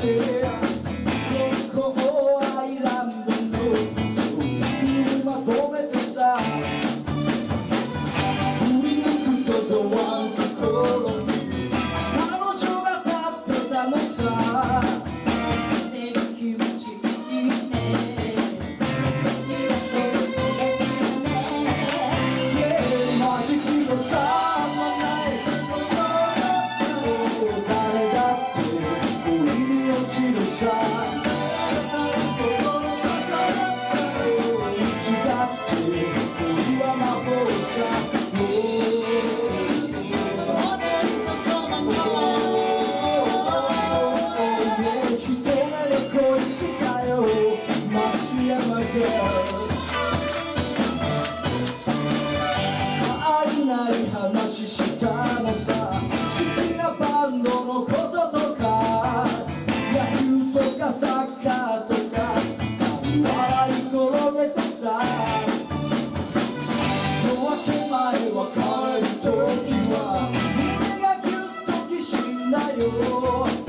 ここアイランドの車止めてさ、振り向くとドアのところに彼女が立ってたのさ。気持ちいいね。マジックのさまない誰だって恋に落ちるさ。いつだって恋は魔法さ。一目で恋したよ松山が。愛ない話したのさ。好きなバンドのこととか野球とかサッカーとか笑い転げてさ。夜明け前別れる時は胸がギュッときしんだよ。